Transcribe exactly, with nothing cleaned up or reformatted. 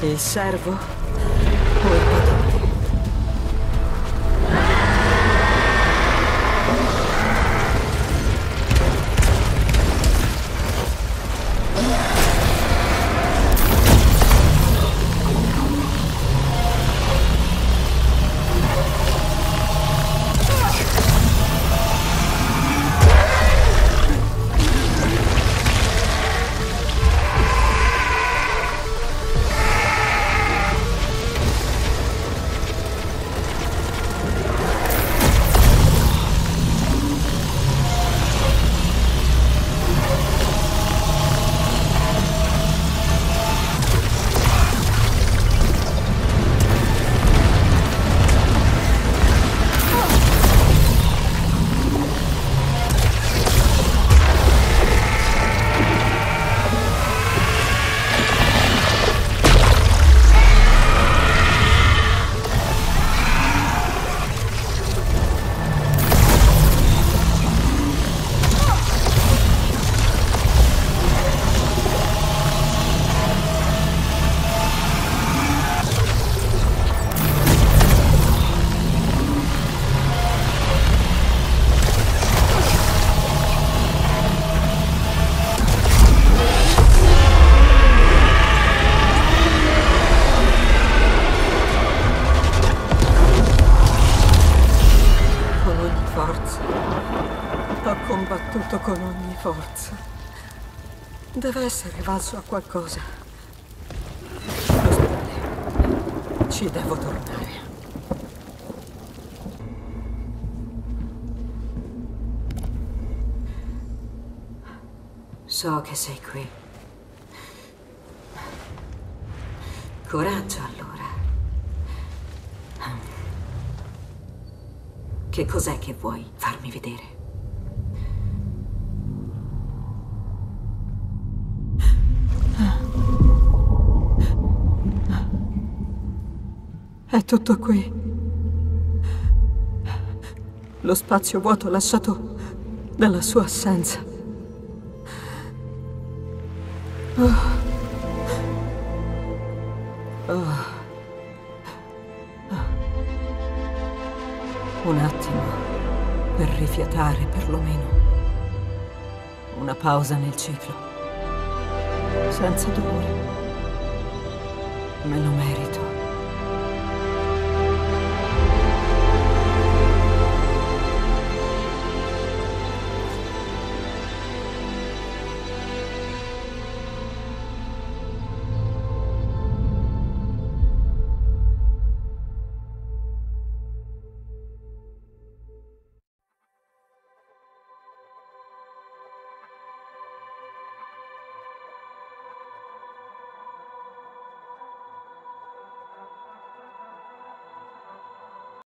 Il servo o il padrone? Ho combattuto con ogni forza. Deve essere valso a qualcosa. L'ospedale. Ci devo tornare. So che sei qui. Coraggio, allora. Che cos'è che vuoi farmi vedere? È tutto qui. Lo spazio vuoto lasciato dalla sua assenza. Oh. Oh. Un attimo per rifiatare, perlomeno. Una pausa nel ciclo. Senza dolore. Me lo merito.